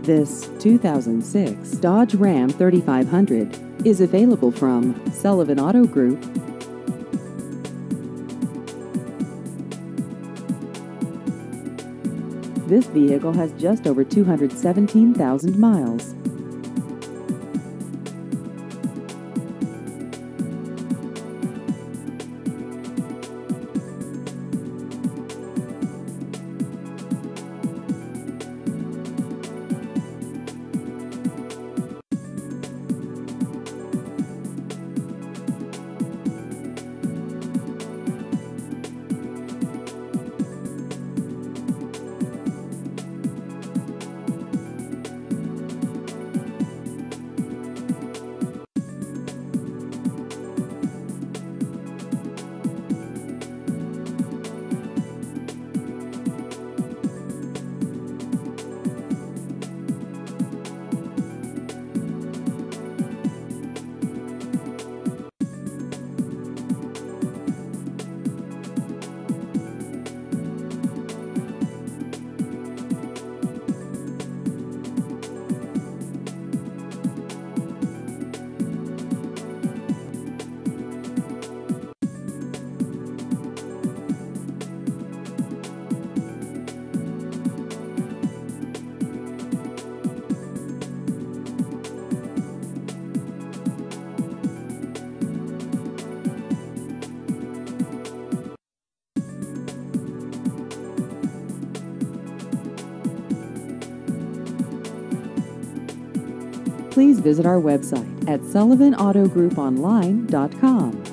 This 2006 Dodge Ram 3500 is available from Sullivan Auto Group. This vehicle has just over 217,000 miles. Please visit our website at sullivanautogrouponline.com.